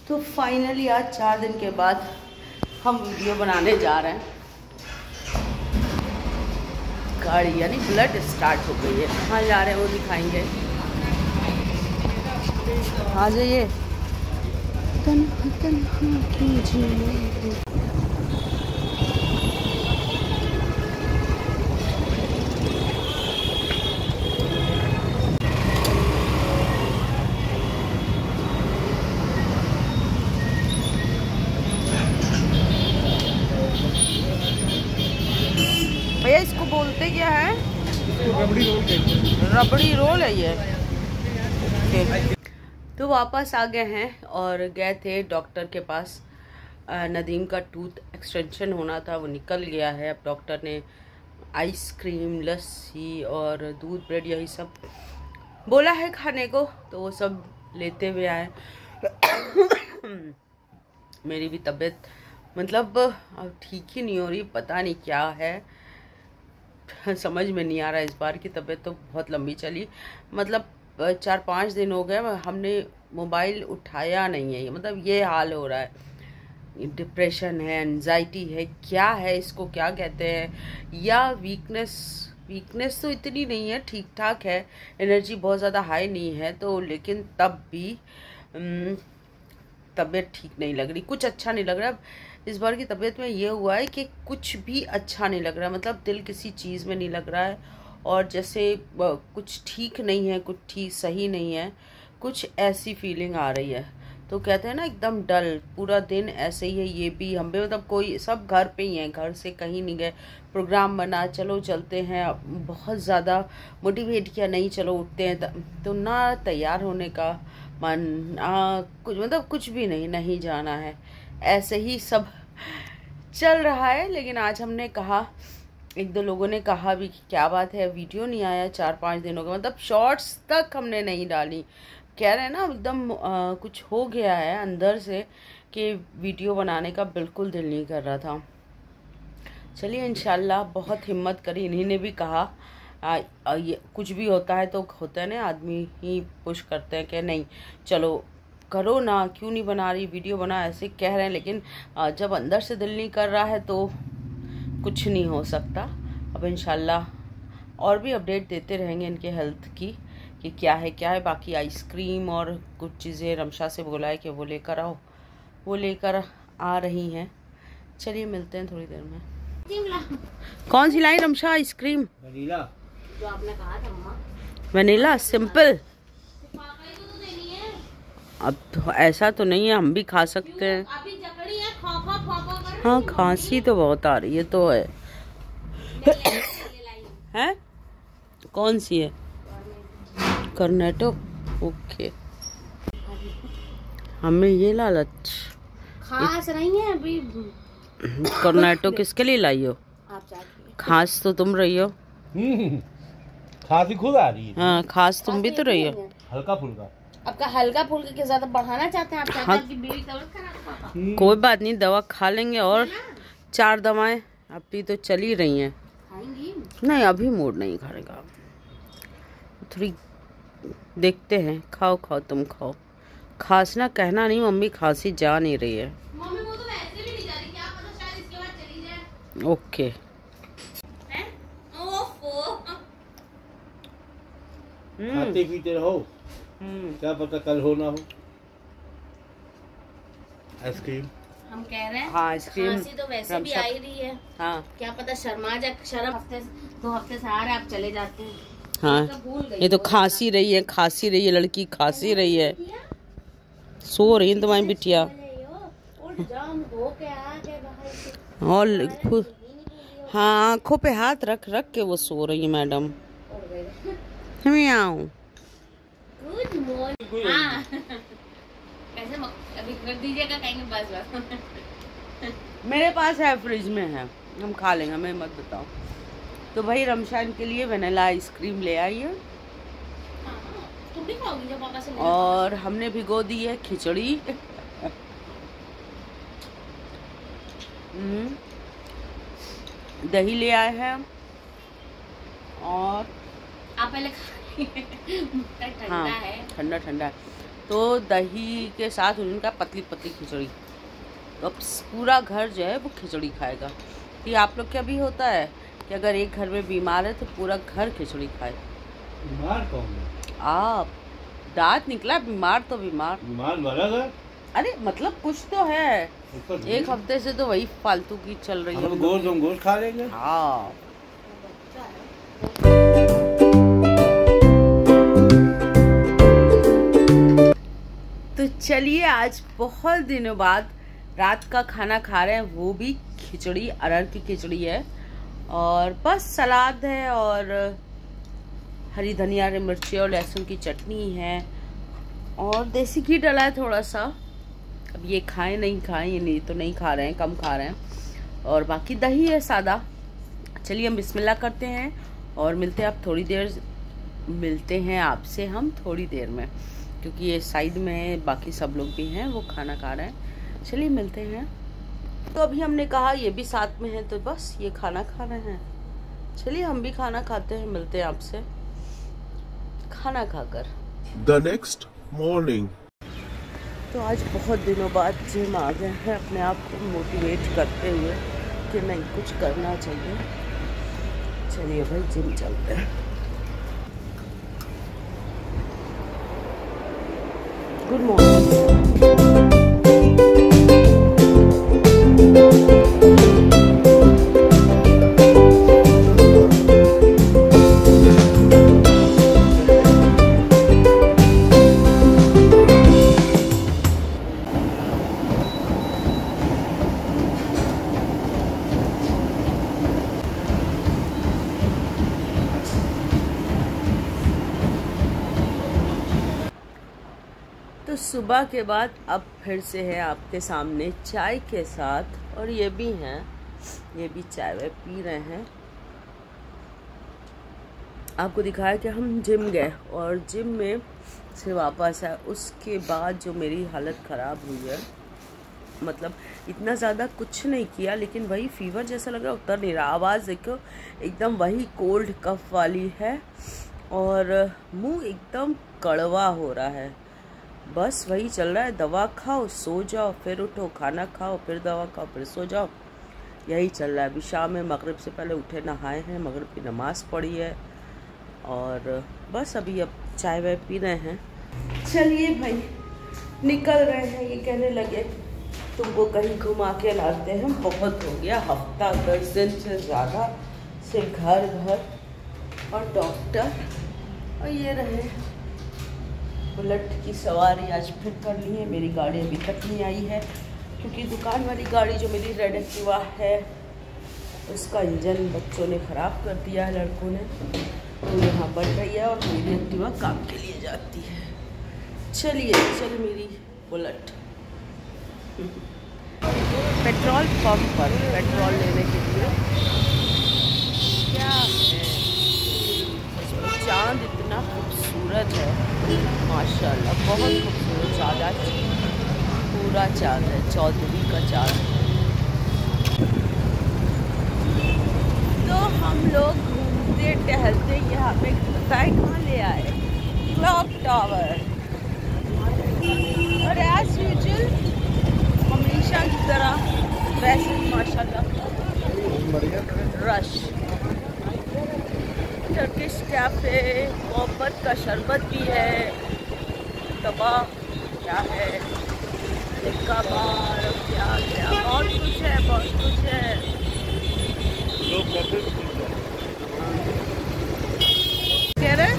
तो फाइनली आज 4 दिन के बाद हम वीडियो बनाने जा रहे हैं। गाड़ी यानी बुलेट स्टार्ट हो गई है। कहाँ जा रहे हैं वो दिखाएंगे। आ जाइए। भैया इसको बोलते क्या है? रबड़ी रोल। रबड़ी रोल है ये। तो वापस आ गए हैं और गए थे डॉक्टर के पास। नदीम का टूथ एक्सटेंशन होना था, वो निकल गया है। अब डॉक्टर ने आइसक्रीम, लस्सी और दूध, ब्रेड यही सब बोला है खाने को, तो वो सब लेते हुए आए। मेरी भी तबीयत मतलब अब ठीक ही नहीं हो रही, पता नहीं क्या है, समझ में नहीं आ रहा। इस बार की तबीयत तो बहुत लंबी चली, मतलब 4-5 दिन हो गए हमने मोबाइल उठाया नहीं है। मतलब ये हाल हो रहा है। डिप्रेशन है, एंजाइटी है, क्या है इसको क्या कहते हैं, या वीकनेस तो इतनी नहीं है, ठीक ठाक है। एनर्जी बहुत ज़्यादा हाई नहीं है तो, लेकिन तब भी तबीयत ठीक नहीं लग रही, कुछ अच्छा नहीं लग रहा। इस बार की तबीयत में ये हुआ है कि कुछ भी अच्छा नहीं लग रहा, मतलब दिल किसी चीज़ में नहीं लग रहा है, और जैसे कुछ ठीक नहीं है, कुछ ठीक सही नहीं है, कुछ ऐसी फीलिंग आ रही है। तो कहते हैं ना एकदम डल, पूरा दिन ऐसे ही है। ये भी हम भी, मतलब कोई सब घर पे ही हैं, घर से कहीं नहीं गए। प्रोग्राम बना, चलो चलते हैं, बहुत ज़्यादा मोटिवेट किया, नहीं चलो उठते हैं, तो ना तैयार होने का मन, कुछ मतलब कुछ भी नहीं जाना है, ऐसे ही सब चल रहा है। लेकिन आज हमने कहा, 1-2 लोगों ने कहा भी कि क्या बात है वीडियो नहीं आया 4-5 दिन हो गए, मतलब शॉर्ट्स तक हमने नहीं डाली। कह रहे हैं ना एकदम कुछ हो गया है अंदर से कि वीडियो बनाने का बिल्कुल दिल नहीं कर रहा था। चलिए इंशाल्लाह, बहुत हिम्मत करी। इन्हीं ने भी कहा ये कुछ भी होता है तो होता है ना, आदमी ही पुश करते हैं कि नहीं चलो करो ना, क्यों नहीं बना रही वीडियो, बना, ऐसे कह रहे हैं। लेकिन जब अंदर से दिल नहीं कर रहा है तो कुछ नहीं हो सकता। अब इंशाल्लाह और भी अपडेट देते रहेंगे इनके हेल्थ की कि क्या है। बाकी आइसक्रीम और कुछ चीज़ें रमशा से बोला है कि वो लेकर आओ, वो लेकर आ रही हैं। चलिए मिलते हैं थोड़ी देर में। कौन सी लाई रमशा आइसक्रीम? वनीला जो आपने कहा था अम्मा। Vanilla simple. अब तो ऐसा तो नहीं है, हम भी खा सकते हैं। हाँ खांसी तो बहुत आ रही है तो है। हैं? कौन सी है? कर्नेटो। ओके, हमें ये लालच खास नहीं है अभी। कर्नेटो किसके लिए लाई हो? आप चाहती खास तो तुम रही हो। खांसी खुद आ रही है। हाँ खास तुम भी तो रही हो। हल्का फुल्का। आपका हल्का फुल्का के ज्यादा बढ़ाना चाहते हैं आप? चाहते हैं आपकी बीवी तबीयत खराब? कोई बात नहीं, दवा खा लेंगे, और 4 दवाएं अपनी तो चल ही रही हैं। खाएंगी? नहीं अभी मूड नहीं खाने का, थोड़ी देखते हैं। खाओ तुम खाओ। खांसना कहना नहीं, मम्मी खांसी जा नहीं रही है। मम्मी वो तो वैसे भी नहीं जा रही, क्या पता शायद इसके बाद चली जाए। ओके हैं? ओफो। खाते पीते रहो, क्या पता कल हो ना हो। आइसक्रीम हम कह रहे हैं हाँ आइसक्रीम। खांसी तो वैसे भी आ ही रही है, हाँ क्या पता शर्मा जा, शर्म 2 हफ्ते से आ रहे आप चले जाते हैं। हाँ तो भूल गई। ये तो खांसी रही है लड़की, खांसी रही है। सो रही है तुम्हारी बिटिया, और खुद हाँ आँखों पे हाथ रख के वो सो रही है मैडम। मैं आऊँ गुड मॉर्निंग। हाँ कैसे अभी कर दीजिएगा, कहेंगे बस। मेरे पास है, फ्रिज में है, हम खा लेंगे, मैं मत बताओ। तो भाई रमशान के लिए वनीला आइसक्रीम ले आई है, तुम भी खाओगी जब पापा से लेना? और हमने भिगो दी है खिचड़ी। दही ले आए हैं, और आप पहले खा ठंडा हाँ है। ठंडा है। तो दही के साथ उनका पतली पतली खिचड़ी। तो अब पूरा घर जो है वो खिचड़ी खाएगा। कि आप लोग क्या भी होता है कि अगर एक घर में बीमार है तो पूरा घर खिचड़ी खाए। बीमार कौन है? आप दांत निकला बीमार तो बीमार वाला घर? अरे मतलब कुछ तो है। एक हफ्ते से तो वही फालतू की चल रही है। गोश्त खा लेंगे। हाँ तो चलिए, आज बहुत दिनों बाद रात का खाना खा रहे हैं, वो भी खिचड़ी, अरहर की खिचड़ी है और बस सलाद है और हरी धनिया, मिर्ची और लहसुन की चटनी है और देसी घी डाला है थोड़ा सा। अब ये खाएं नहीं खाएं, ये नहीं तो नहीं खा रहे हैं, कम खा रहे हैं और बाकी दही है सादा। चलिए हम बिस्मिल्लाह करते हैं और मिलते हैं आपसे हम थोड़ी देर में, क्योंकि ये साइड में बाकी सब लोग भी हैं, वो खाना खा रहे हैं। चलिए मिलते हैं। तो अभी हमने कहा ये भी साथ में है तो बस ये खाना खा रहे हैं। चलिए हम भी खाना खाते हैं, मिलते हैं आपसे खाना खाकर। The next morning. तो आज बहुत दिनों बाद जिम आ गए हैं, अपने आप को मोटिवेट करते हुए कि नहीं कुछ करना चाहिए। चलिए भाई जिम चलते हैं। Good morning. तो सुबह के बाद अब फिर से है आपके सामने चाय के साथ, और ये भी हैं, ये भी चाय वाय पी रहे हैं। आपको दिखाया कि हम जिम गए और जिम में से वापस आए, उसके बाद जो मेरी हालत ख़राब हुई है, मतलब इतना ज़्यादा कुछ नहीं किया लेकिन वही फीवर जैसा लग रहा है, उतर नहीं रहा। आवाज़ देखो एकदम वही कोल्ड कफ वाली है और मुंह एकदम कड़वा हो रहा है। बस वही चल रहा है, दवा खाओ सो जाओ, फिर उठो खाना खाओ, फिर दवा खाओ, फिर सो जाओ, यही चल रहा है। अभी शाम में मगरिब से पहले उठे नहाए हैं, मगरिब की नमाज़ पढ़ी है और बस अभी अब चाय वाय पी रहे हैं। चलिए भाई निकल रहे हैं। ये कहने लगे तुमको कहीं घुमा के लाते हैं, बहुत हो गया, हफ्ता 10 दिन से ज़्यादा सिर्फ घर घर और डॉक्टर। और ये रहे बुलेट की सवारी आज फिर कर ली है। मेरी गाड़ी अभी तक नहीं आई है क्योंकि दुकान वाली गाड़ी जो मेरी रेड एक्टिवा है उसका इंजन बच्चों ने ख़राब कर दिया है, लड़कों ने, तो यहाँ बढ़ रही है और मेरी एक्टिवा काम के लिए जाती है। चलिए चल मेरी बुलेट। पेट्रोल पंप पर पेट्रोल लेने के लिए क्या है, चाँद इतना खूबसूरत है माशाल्लाह, बहुत खूबसूरत चाँद, आज पूरा चाँद है, चौधरी का चाँद। तो हम लोग घूमते टहलते यहाँ पे बताए कहाँ ले आए, क्लॉक टावर। और एज यूजुअल हमेशा की तरह वैसे माशाल्लाह रश। टर्किश कैफे, मोहब्बत का शरबत भी है, तबाह क्या है, टिक्का बार, क्या क्या बहुत कुछ है, बहुत कुछ है। कह रहे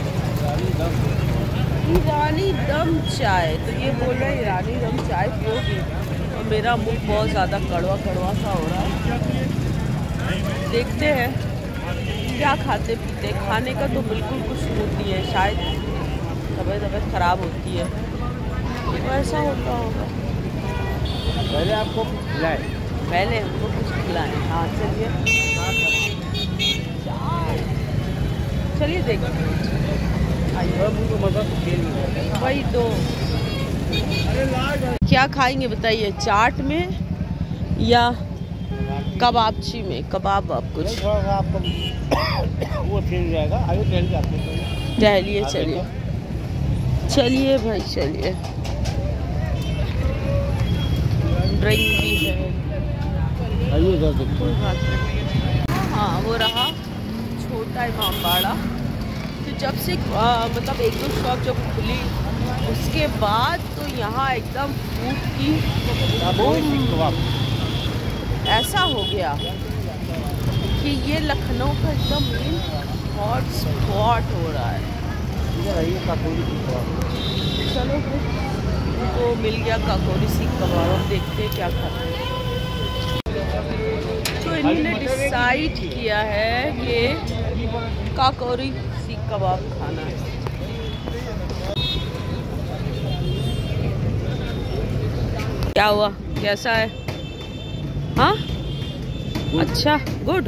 ईरानी दम चाय, तो ये बोल रहे हैं ईरानी दम चाय पियोगी, और मेरा मुंह बहुत ज़्यादा कड़वा कड़वा सा हो रहा है। देखते हैं क्या खाते पीते। खाने का तो बिल्कुल कुछ मूड नहीं है, शायद तबीयत ख़राब होती है तो ऐसा होता होगा। पहले आपको खिलाए, पहले हमको कुछ खिलाएं। हाँ चलिए चलिए देखते वही तो। क्या खाएंगे बताइए, चाट में या कबाबची में? कबाब आप कुछ थोड़ा सा आपको वो चेंज जाएगा, आगे टहल जाते हैं। टहलिए चलिए। चलिए भाई चलिए, ड्रिंक भी है, कोई बात नहीं। हाँ वो रहा छोटा इमामबाड़ा। तो जब से मतलब एक दो शॉप जब खुली उसके बाद तो यहाँ एकदम फूड की ऐसा हो गया कि ये लखनऊ का एकदम मेन हॉट स्पॉट हो रहा है। चलो तो मिल गया काकोरी सीख कबाब, हम देखते हैं क्या खाते हैं। तो इन्होंने डिसाइड किया है कि काकोरी सीख कबाब खाना है। क्या हुआ, कैसा है? हाँ अच्छा, गुड।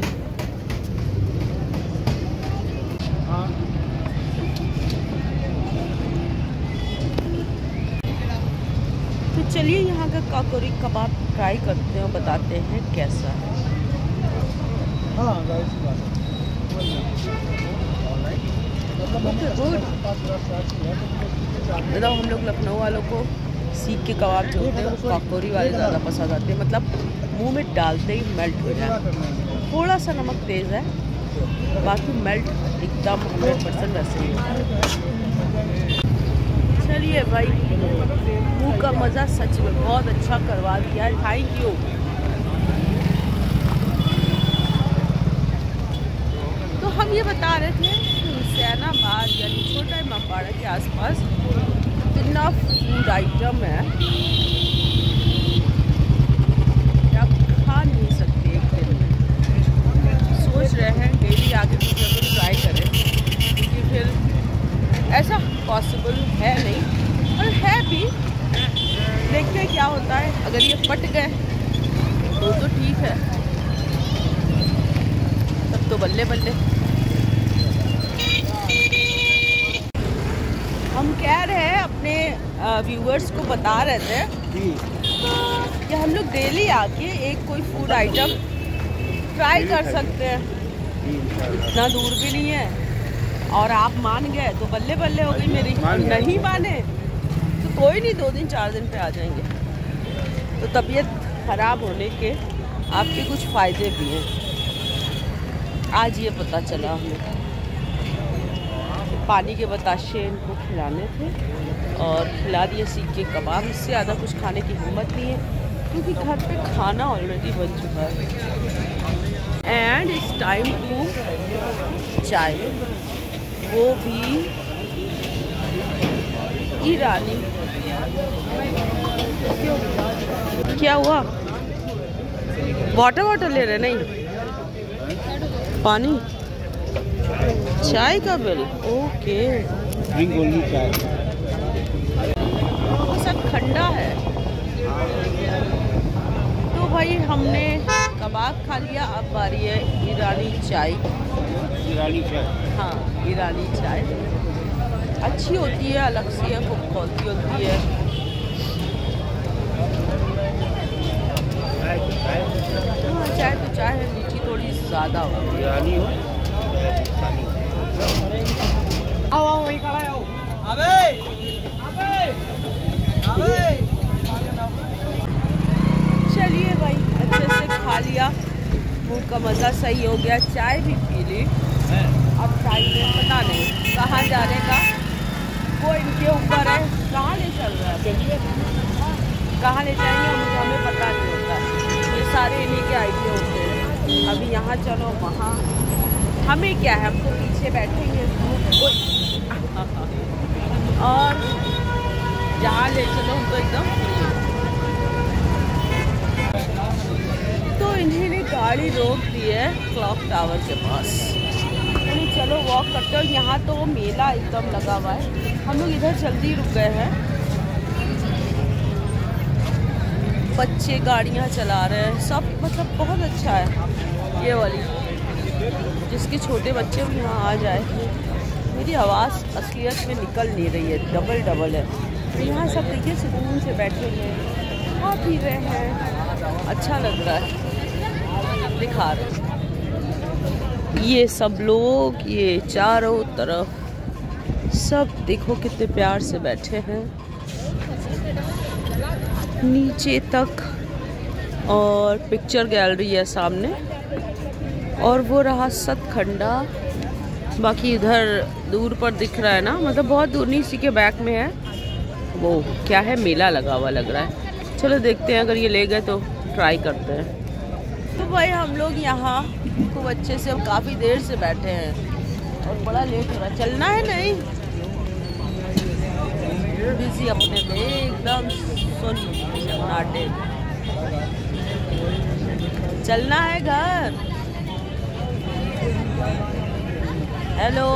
तो चलिए यहाँ का काकोरी कबाब ट्राई करते हैं और बताते हैं कैसा है। मतलब हम लोग लखनऊ वालों को सीख के कबाब जो होते हैं वो काकोरी वाले ज़्यादा पसंद आते हैं, मतलब मुंह में डालते ही मेल्ट हो जाए। थोड़ा सा नमक तेज़ है, बाकी मेल्ट एकदम 100% वैसे ही होता है। चलिए भाई, मुंह का मज़ा सच में बहुत अच्छा करवा दिया है, थैंक यू। तो हम ये बता रहे थे कि हुसैनाबाद यानी छोटा इमामबाड़ा के आसपास इतना फूड आइटम है कि आप खा नहीं सकते एक दिन में। सोच रहे हैं डेली आके कुछ ना कुछ ट्राई करें, क्योंकि फिर ऐसा पॉसिबल है नहीं, और है भी। देखते हैं क्या होता है। अगर ये फट गए तो ठीक है, तब तो बल्ले बल्ले। हम कह रहे हैं अपने व्यूअर्स को बता रहे थे कि हम लोग डेली आके एक कोई फूड आइटम ट्राई कर सकते हैं, इतना दूर भी नहीं है। और आप मान गए तो बल्ले बल्ले हो गई मेरी, नहीं माने तो कोई नहीं, 2 दिन 4 दिन पे आ जाएंगे। तो तबीयत खराब होने के आपके कुछ फ़ायदे भी हैं, आज ये पता चला हमें। पानी के बताशे इनको खिलाने थे और खिला दिए सीख के कबाब। इससे ज़्यादा कुछ खाने की हिम्मत नहीं है, क्योंकि घर पे खाना ऑलरेडी बन चुका है। एंड इट्स टाइम टू चाय, वो भी ईरानी। क्या हुआ? वाटर ले रहे? नहीं, पानी, चाय का बिल। ओके, चाय सब ठंडा है। तो भाई हमने कबाब खा लिया, अब बारी है ईरानी चाय। ईरानी चाय, हाँ ईरानी चाय अच्छी होती है, अलग सी है, खूब क्वालिटी होती है। हाँ चाय तो चाय है, मीठी थोड़ी ज़्यादा होती है। चलिए भाई, अच्छे से खा लिया, मुँह का मज़ा सही हो गया, चाय भी पी ली। अब टाइम में पता नहीं कहाँ जाने का, वो इनके ऊपर है, कहाँ ले चल रहा है, कहाँ ले जाएंगे हमें पता नहीं होता। ये सारे इन्हीं के आइडिया होते हैं। अभी यहाँ चलो, वहाँ, हमें क्या है, हम तो पीछे बैठेंगे और जहाँ ले चलो हम तो एकदम। तो इन्होंने गाड़ी रोक दी है क्लॉक टावर के पास, चलो वॉक करते हो। यहाँ तो मेला एकदम लगा हुआ है, हम लोग इधर जल्दी रुक गए हैं। बच्चे गाड़ियाँ चला रहे हैं, सब मतलब बहुत अच्छा है। ये वाली जिसके छोटे बच्चे भी यहाँ आ जाए। मेरी आवाज़ असलियत में निकल नहीं रही है, डबल है। तो यहाँ सब देखिए सुकून से बैठे हैं, खा पी रहे हैं, अच्छा लग रहा है। दिखा रहे ये सब लोग, ये चारों तरफ सब देखो कितने प्यार से बैठे हैं नीचे तक, और पिक्चर गैलरी है सामने, और वो रहा सतखंडा। बाकी इधर दूर पर दिख रहा है ना, मतलब बहुत दूर नहीं, इसी के बैक में है वो क्या है, मेला लगा हुआ लग रहा है। चलो देखते हैं, अगर ये ले गए तो ट्राई करते हैं। तो भाई हम लोग यहाँ खूब अच्छे से काफ़ी देर से बैठे हैं और बड़ा लेट हो रहा है। चलना है नहीं, बिजी अपने में एकदम सन्नाटे। चलना है घर। हेलो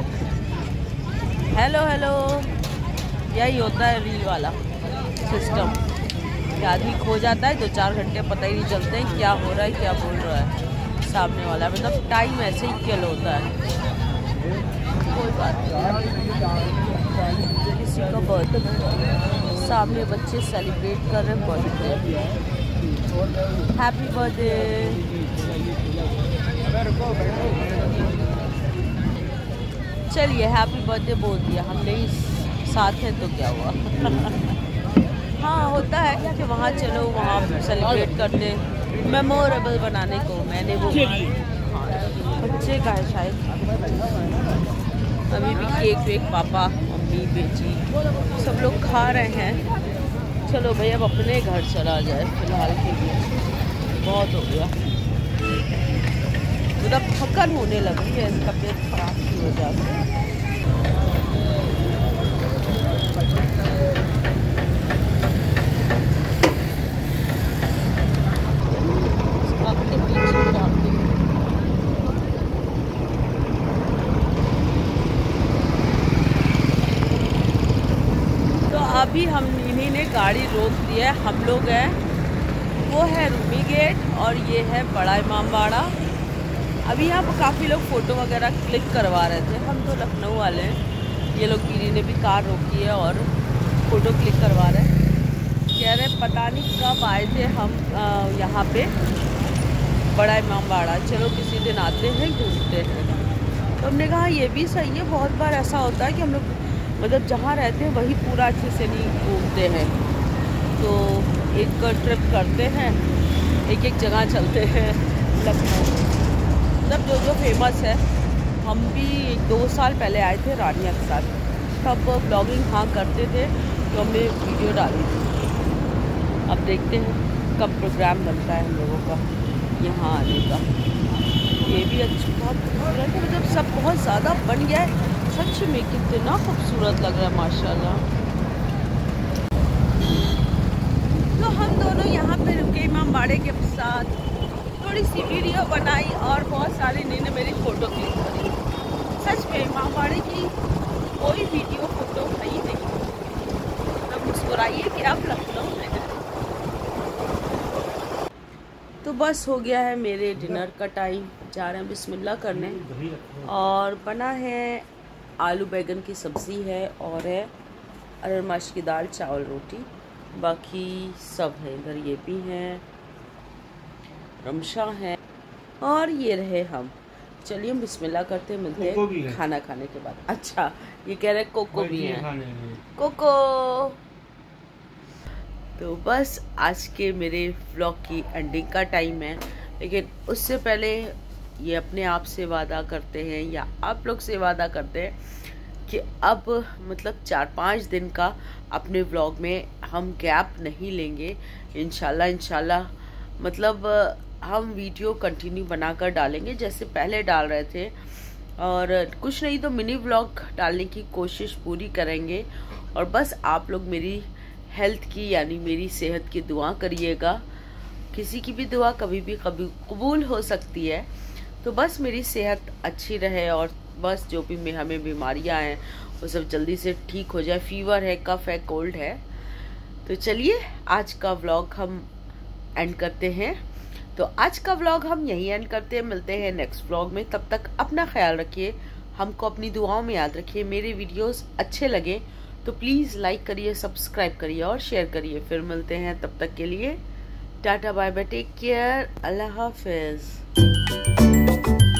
हेलो हेलो, यही होता है रील वाला सिस्टम कि आदमी खो जाता है, 2-4 घंटे पता ही नहीं चलते हैं क्या हो रहा है, क्या बोल रहा है सामने वाला। मतलब टाइम ऐसे ही किल होता है। कोई बात नहीं, किसी का बर्थडे, सामने बच्चे सेलिब्रेट कर रहे हैं बर्थडे। Happy birthday. चलिए हैप्पी बर्थडे बोल दिया हमने ही, साथ है तो क्या हुआ। हाँ होता है कि वहाँ चलो, वहाँ सेलिब्रेट करते, मेमोरेबल बनाने को। मैंने वो बच्चे का है शायद, अभी भी केक वेक पापा मम्मी बेटी सब लोग खा रहे हैं। चलो भाई अब अपने घर चला जाए फिलहाल के लिए, बहुत हो गया। मतलब थकन होने लगी है, तबीयत खराब की वजह से। अभी हम इन्हीं ने गाड़ी रोक दी है। हम लोग हैं, वो है रूमी गेट और ये है बड़ा इमामबाड़ा। अभी यहाँ पर काफ़ी लोग फ़ोटो वगैरह क्लिक करवा रहे थे। हम तो लखनऊ वाले हैं, ये लोग पीरी ने भी कार रोकी है और फ़ोटो क्लिक करवा रहे हैं। कह रहे पता नहीं कब आए थे हम यहाँ पे बड़ा इमामबाड़ा, चलो किसी दिन आते हैं घूमते हैं। तो हमने कहा ये भी सही है। बहुत बार ऐसा होता है कि हम लोग मतलब जहाँ रहते हैं वही पूरा अच्छे से नहीं घूमते हैं, तो एक ट्रिप करते हैं, एक एक जगह चलते हैं लखनऊ, मतलब जो फेमस है। हम भी 2 साल पहले आए थे रानिया के साथ, तब ब्लॉगिंग हाँ करते थे तो हमने वीडियो डाली थी। अब देखते हैं कब प्रोग्राम बनता है हम लोगों का यहाँ आने का। ये भी अच्छा बहुत खूबसूरत है, मतलब सब बहुत ज़्यादा बन गया है सच में, कितना खूबसूरत लग रहा है माशाल्लाह। तो हम दोनों यहाँ पे रुके इमामबाड़े के साथ, थोड़ी सी वीडियो बनाई और बहुत सारे ने मेरी फ़ोटो क्लिक करी। सच में इमामबाड़े की कोई वीडियो फ़ोटो है ही नहीं। तो मुस्कुराइए कि आप लखनऊ में हैं। तो बस हो गया है मेरे डिनर का टाइम, जा रहे हैं बिस्मिल्लाह करने। और बना है आलू बैगन की सब्ज़ी है और है अरहर माश की दाल, चावल, रोटी, बाकी सब है। इधर ये भी हैं, रमशा है और ये रहे हम। चलिए हम बिस्मिल्लाह करते हैं, मिलते हैं खाना खाने के बाद। अच्छा ये कह रहे कोको भी है, कोको। तो बस आज के मेरे व्लॉग की एंडिंग का टाइम है, लेकिन उससे पहले ये अपने आप से वादा करते हैं या आप लोग से वादा करते हैं कि अब मतलब 4-5 दिन का अपने व्लॉग में हम गैप नहीं लेंगे। इंशाल्लाह मतलब हम वीडियो कंटिन्यू बनाकर डालेंगे जैसे पहले डाल रहे थे, और कुछ नहीं तो मिनी व्लॉग डालने की कोशिश पूरी करेंगे। और बस आप लोग मेरी हेल्थ की यानी मेरी सेहत की दुआ करिएगा। किसी की भी दुआ कभी भी कबूल हो सकती है। तो बस मेरी सेहत अच्छी रहे और बस जो भी हमें बीमारियां हैं वो सब जल्दी से ठीक हो जाए। फीवर है, कफ है, कोल्ड है। तो चलिए आज का व्लॉग हम एंड करते हैं। तो आज का व्लॉग हम यहीं एंड करते हैं, मिलते हैं नेक्स्ट व्लॉग में। तब तक अपना ख्याल रखिए, हमको अपनी दुआओं में याद रखिए। मेरे वीडियोस अच्छे लगे तो प्लीज़ लाइक करिए, सब्सक्राइब करिए और शेयर करिए। फिर मिलते हैं, तब तक के लिए tata bye bye, take care, Allah हाफिज़।